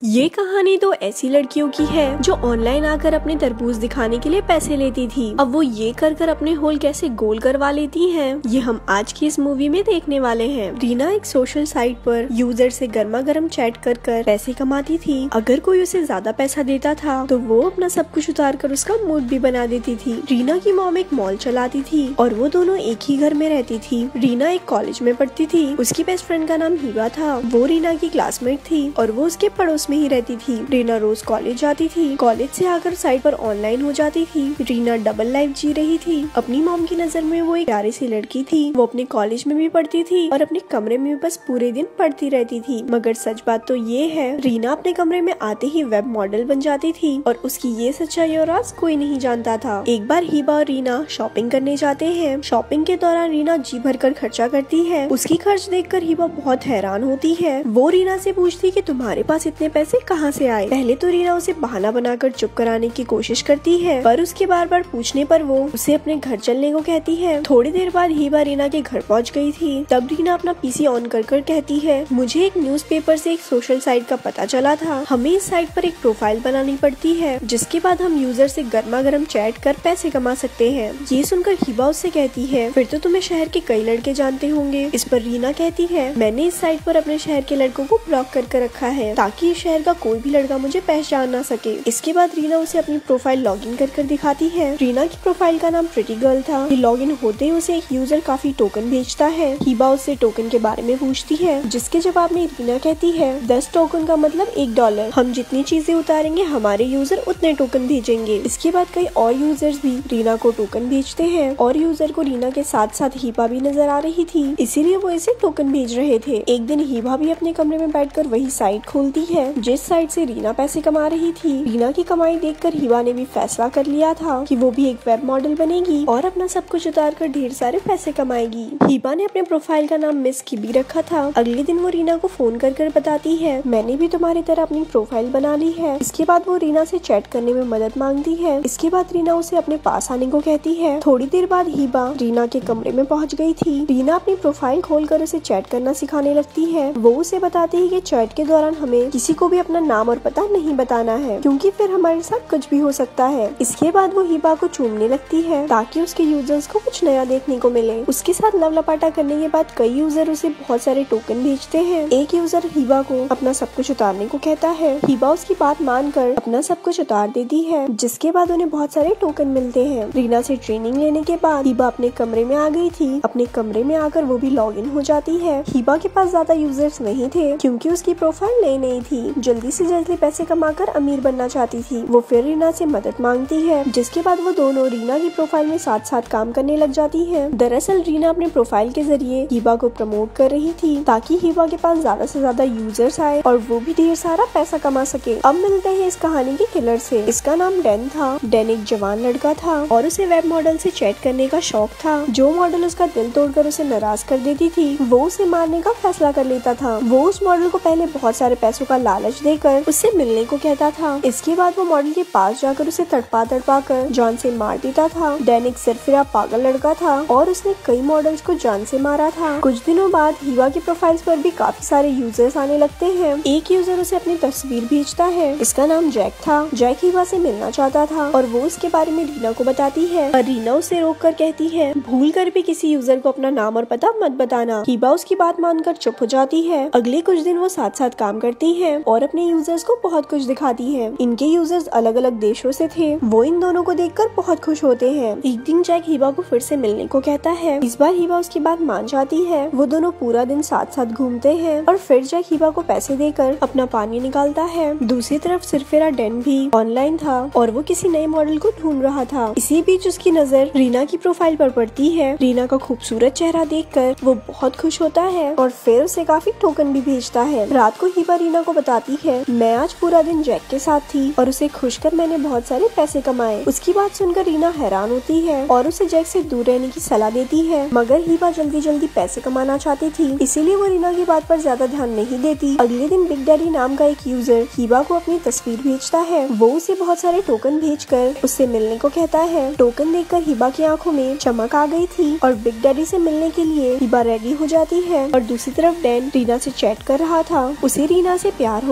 ये कहानी तो ऐसी लड़कियों की है जो ऑनलाइन आकर अपने तरबूज दिखाने के लिए पैसे लेती थी। अब वो ये कर कर अपने होल कैसे गोल करवा लेती हैं, ये हम आज की इस मूवी में देखने वाले हैं। रीना एक सोशल साइट पर यूजर से गर्मा गर्म चैट कर कर पैसे कमाती थी। अगर कोई उसे ज्यादा पैसा देता था तो वो अपना सब कुछ उतार कर उसका मूड भी बना देती थी। रीना की मॉम एक मॉल चलाती थी और वो दोनों एक ही घर में रहती थी। रीना एक कॉलेज में पढ़ती थी। उसकी बेस्ट फ्रेंड का नाम हिबा था। वो रीना की क्लासमेट थी और वो उसके पड़ोस में ही रहती थी। रीना रोज कॉलेज जाती थी। कॉलेज से आकर साइट पर ऑनलाइन हो जाती थी। रीना डबल लाइफ जी रही थी। अपनी मॉम की नजर में वो एक प्यारी सी लड़की थी। वो अपने कॉलेज में भी पढ़ती थी और अपने कमरे में भी बस पूरे दिन पढ़ती रहती थी। मगर सच बात तो ये है, रीना अपने कमरे में आते ही वेब मॉडल बन जाती थी और उसकी ये सच्चाई और राज कोई नहीं जानता था। एक बार हिबा और रीना शॉपिंग करने जाते हैं। शॉपिंग के दौरान रीना जी भर कर खर्चा करती है। उसकी खर्च देखकर हिबा बहुत हैरान होती है। वो रीना से पूछती कि तुम्हारे पास इतने पैसे कहाँ से आए। पहले तो रीना उसे बहाना बनाकर चुप कराने की कोशिश करती है, पर उसके बार बार पूछने पर वो उसे अपने घर चलने को कहती है। थोड़ी देर बाद हिबा रीना के घर पहुँच गई थी। तब रीना अपना पीसी ऑन कर कर कहती है, मुझे एक न्यूज़पेपर से एक सोशल साइट का पता चला था। हमें इस साइट पर एक प्रोफाइल बनानी पड़ती है, जिसके बाद हम यूजर से गर्मा गर्म चैट कर पैसे कमा सकते हैं। ये सुनकर हिबा उससे कहती है, फिर तो तुम्हें शहर के कई लड़के जानते होंगे। इस पर रीना कहती है, मैंने इस साइट पर अपने शहर के लड़कों को ब्लॉक कर रखा है ताकि इस शहर का कोई भी लड़का मुझे पहचान ना सके। इसके बाद रीना उसे अपनी प्रोफाइल लॉगिन कर कर दिखाती है। रीना की प्रोफाइल का नाम प्रिटी गर्ल था। लॉगिन होते ही उसे एक यूजर काफी टोकन भेजता है। हिबा उससे टोकन के बारे में पूछती है, जिसके जवाब में रीना कहती है, 10 टोकन का मतलब $1। हम जितनी चीजें उतारेंगे हमारे यूजर उतने टोकन भेजेंगे। इसके बाद कई और यूजर्स भी रीना को टोकन भेजते हैं और यूजर को रीना के साथ साथ हिबा भी नजर आ रही थी, इसीलिए वो इसे टोकन भेज रहे थे। एक दिन हिबा भी अपने कमरे में बैठकर वही साइट खोलती है जिस साइट से रीना पैसे कमा रही थी। रीना की कमाई देखकर हिबा ने भी फैसला कर लिया था कि वो भी एक वेब मॉडल बनेगी और अपना सब कुछ उतार कर ढेर सारे पैसे कमाएगी। हिबा ने अपने प्रोफाइल का नाम मिस किबी रखा था। अगले दिन वो रीना को फोन कर कर बताती है, मैंने भी तुम्हारी तरह अपनी प्रोफाइल बना ली है। इसके बाद वो रीना से चैट करने में मदद मांगती है। इसके बाद रीना उसे अपने पास आने को कहती है। थोड़ी देर बाद हिबा रीना के कमरे में पहुंच गई थी। रीना अपनी प्रोफाइल खोलकर उसे चैट करना सिखाने लगती है। वो उसे बताती है कि चैट के दौरान हमें किसी को भी अपना नाम और पता नहीं बताना है, क्योंकि फिर हमारे साथ कुछ भी हो सकता है। इसके बाद वो हिबा को चूमने लगती है ताकि उसके यूजर्स को कुछ नया देखने को मिले। उसके साथ लवलपाटा करने के बाद कई यूजर उसे बहुत सारे टोकन भेजते हैं। एक यूजर हिबा को अपना सब कुछ उतारने को कहता है। हिबा उसकी बात मानकर अपना सब कुछ उतार देती है, जिसके बाद उन्हें बहुत सारे टोकन मिलते हैं। रीना से ट्रेनिंग लेने के बाद हिबा अपने कमरे में आ गई थी। अपने कमरे में आकर वो भी लॉग इन हो जाती है। हिबा के पास ज्यादा यूजर्स नहीं थे, क्योंकि उसकी प्रोफाइल नई थी। जल्दी से जल्दी पैसे कमाकर अमीर बनना चाहती थी। वो फिर रीना से मदद मांगती है, जिसके बाद वो दोनों रीना की प्रोफाइल में साथ साथ काम करने लग जाती है। दरअसल रीना अपने प्रोफाइल के जरिए हिबा को प्रमोट कर रही थी ताकि हिबा के पास ज्यादा से ज्यादा यूजर्स आए और वो भी ढेर सारा पैसा कमा सके। अब मिलते हैं इस कहानी के किलर से। इसका नाम डैन था। डैन एक जवान लड़का था और उसे वेब मॉडल से चैट करने का शौक था। जो मॉडल उसका दिल तोड़कर उसे नाराज कर देती थी, वो उसे मारने का फैसला कर लेता था। वो उस मॉडल को पहले बहुत सारे पैसों का लालच देकर उससे मिलने को कहता था। इसके बाद वो मॉडल के पास जाकर उसे तड़पा कर जान से मार देता था। डैन एक सिरफिरा पागल लड़का था और उसने कई मॉडल्स को जान से मारा था। कुछ दिनों बाद हिबा की प्रोफाइल्स पर भी काफी सारे यूजर्स आने लगते हैं। एक यूजर उसे अपनी तस्वीर भेजता है। इसका नाम जैक था। जैक हिबा से मिलना चाहता था और वो उसके बारे में रीना को बताती है, और रीना उसे रोक कर कहती है, भूल कर भी किसी यूजर को अपना नाम और पता मत बताना। हिबा उसकी बात मानकर चुप हो जाती है। अगले कुछ दिन वो साथ साथ काम करती है और अपने यूजर्स को बहुत कुछ दिखाती है। इनके यूजर्स अलग अलग देशों से थे। वो इन दोनों को देखकर बहुत खुश होते हैं। एक दिन जैक हिबा को फिर से मिलने को कहता है। इस बार हिबा उसकी बात मान जाती है। वो दोनों पूरा दिन साथ साथ घूमते हैं और फिर जैक हिबा को पैसे देकर अपना पानी निकालता है। दूसरी तरफ सिरफिरा डैन भी ऑनलाइन था और वो किसी नए मॉडल को ढूंढ रहा था। इसी बीच उसकी नजर रीना की प्रोफाइल पर पड़ती है। रीना का खूबसूरत चेहरा देखकर वो बहुत खुश होता है और फिर उसे काफी टोकन भी भेजता है। रात को हिबा रीना को बताती है, मैं आज पूरा दिन जैक के साथ थी और उसे खुश कर मैंने बहुत सारे पैसे कमाए। उसकी बात सुनकर रीना हैरान होती है और उसे जैक से दूर रहने की सलाह देती है, मगर हिबा जल्दी जल्दी पैसे कमाना चाहती थी, इसीलिए वो रीना की बात पर ज्यादा ध्यान नहीं देती। अगले दिन बिग डैडी नाम का एक यूजर हिबा को अपनी तस्वीर भेजता है। वो उसे बहुत सारे टोकन भेजकर उससे मिलने को कहता है। टोकन देखकर हिबा की आंखों में चमक आ गई थी और बिग डैडी से मिलने के लिए हिबा रेडी हो जाती है। और दूसरी तरफ डैन रीना से चैट कर रहा था। उसे रीना से प्यार हो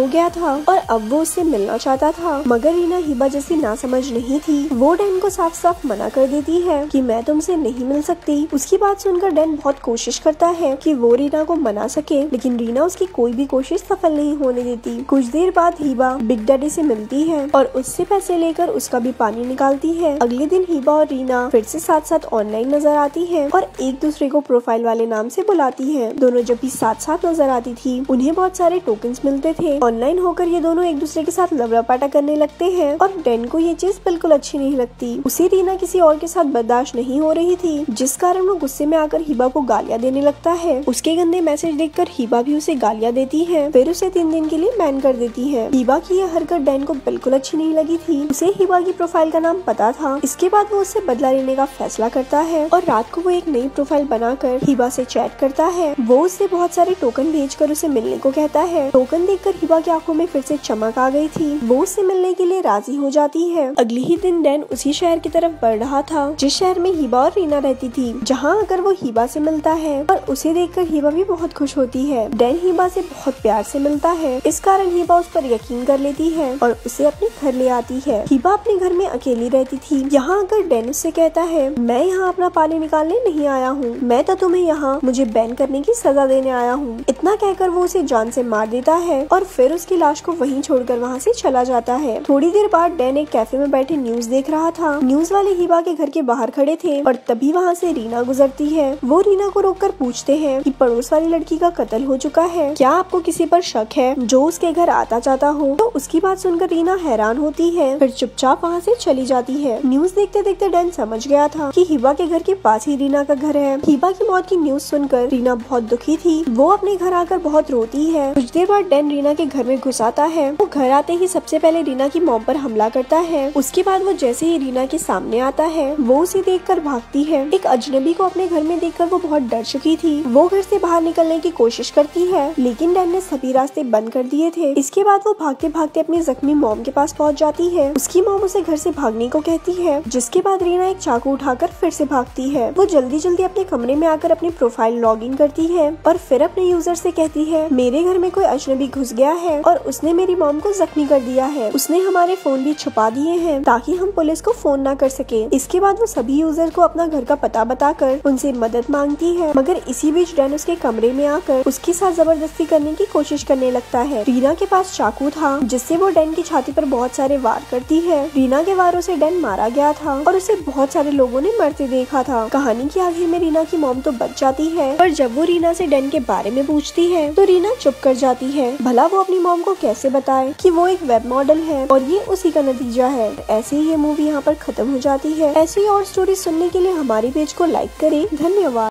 हो गया था और अब वो उससे मिलना चाहता था, मगर रीना हिबा जैसी नासमझ नहीं थी। वो डैन को साफ साफ मना कर देती है कि मैं तुमसे नहीं मिल सकती। उसकी बात सुनकर डैन बहुत कोशिश करता है कि वो रीना को मना सके, लेकिन रीना उसकी कोई भी कोशिश सफल नहीं होने देती। कुछ देर बाद हिबा बिग डैडी से मिलती है और उससे पैसे लेकर उसका भी पानी निकालती है। अगले दिन हिबा और रीना फिर से साथ साथ ऑनलाइन नजर आती है और एक दूसरे को प्रोफाइल वाले नाम से बुलाती है। दोनों जब भी साथ साथ नजर आती थी उन्हें बहुत सारे टोकन्स मिलते थे। ऑनलाइन होकर ये दोनों एक दूसरे के साथ लवरापाटा करने लगते हैं और डैन को ये चीज बिल्कुल अच्छी नहीं लगती। उसे रीना किसी और के साथ बर्दाश्त नहीं हो रही थी, जिस कारण वो गुस्से में आकर हिबा को गालियां देने लगता है। उसके गंदे मैसेज देखकर हिबा भी उसे गालियां देती है, फिर उसे 3 दिन के लिए बैन कर देती है। हिबा की यह हरकत डैन को बिल्कुल अच्छी नहीं लगी थी। उसे हिबा की प्रोफाइल का नाम पता था। इसके बाद वो उससे बदला लेने का फैसला करता है और रात को वो एक नई प्रोफाइल बनाकर हिबा से चैट करता है। वो उससे बहुत सारे टोकन भेजकर उसे मिलने को कहता है। टोकन देखकर हिबा की आंखों में फिर से चमक आ गई थी। वो उससे मिलने के लिए राजी हो जाती है। अगले ही दिन डैन उसी शहर की तरफ बढ़ रहा था जिस शहर में हिबा और रीना रहती थी, जहाँ अगर वो हिबा से मिलता है और उसे देखकर हिबा भी बहुत खुश होती है। डैन हिबा से बहुत प्यार से मिलता है, इस कारण हिबा उस पर यकीन कर लेती है और उसे अपने घर ले आती है। हिबा अपने घर में अकेली रहती थी। यहाँ अगर डैन उससे कहता है मैं यहाँ अपना पानी निकालने नहीं आया हूँ, मैं तो तुम्हें यहाँ मुझे बैन करने की सजा देने आया हूँ। इतना कहकर वो उसे जान से मार देता है और फिर उसकी लाश को वहीं छोड़कर वहाँ से चला जाता है। थोड़ी देर बाद डैन एक कैफे में बैठे न्यूज देख रहा था। न्यूज वाले हिबा के घर के बाहर खड़े थे और तभी वहाँ से रीना गुजरती है। वो रीना को रोककर पूछते हैं कि पड़ोस वाली लड़की का कत्ल हो चुका है, क्या आपको किसी पर शक है जो उसके घर आता जाता हो? तो उसकी बात सुनकर रीना हैरान होती है, फिर चुपचाप वहाँ से चली जाती है। न्यूज देखते देखते डैन समझ गया था कि हिबा के घर के पास ही रीना का घर है। हिबा की मौत की न्यूज सुनकर रीना बहुत दुखी थी। वो अपने घर आकर बहुत रोती है। कुछ देर बाद डैन रीना के घर में घुस आता है। वो घर आते ही सबसे पहले रीना की मॉम पर हमला करता है। उसके बाद वो जैसे ही रीना के सामने आता है वो उसे देखकर भागती है। एक अजनबी को अपने घर में देखकर वो बहुत डर चुकी थी। वो घर से बाहर निकलने की कोशिश करती है, लेकिन डैन ने सभी रास्ते बंद कर दिए थे। इसके बाद वो भागते भागते अपनी जख्मी मॉम के पास पहुंच जाती है। उसकी मॉम उसे घर से भागने को कहती है, जिसके बाद रीना एक चाकू उठाकर फिर से भागती है। वो जल्दी जल्दी अपने कमरे में आकर अपनी प्रोफाइल लॉग इन करती है और फिर अपने यूजर से कहती है मेरे घर में कोई अजनबी घुस गया है और उसने मेरी मॉम को जख्मी कर दिया है। उसने हमारे फोन भी छुपा दिए हैं ताकि हम पुलिस को फोन ना कर सके। इसके बाद वो सभी यूजर को अपना घर का पता बताकर उनसे मदद मांगती है, मगर इसी बीच डैन उसके कमरे में आकर उसके साथ जबरदस्ती करने की कोशिश करने लगता है। रीना के पास चाकू था जिससे वो डैन की छाती पर बहुत सारे वार करती है। रीना के वारों से डैन मारा गया था और उसे बहुत सारे लोगों ने मरते देखा था। कहानी के आगे में रीना की मॉम तो बच जाती है, पर जब वो रीना से डैन के बारे में पूछती है तो रीना चुप कर जाती है। भला वो अपनी मॉम को कैसे बताए कि वो एक वेब मॉडल है और ये उसी का नतीजा है। ऐसे ही ये मूवी यहाँ पर खत्म हो जाती है। ऐसी और स्टोरी सुनने के लिए हमारे पेज को लाइक करें। धन्यवाद।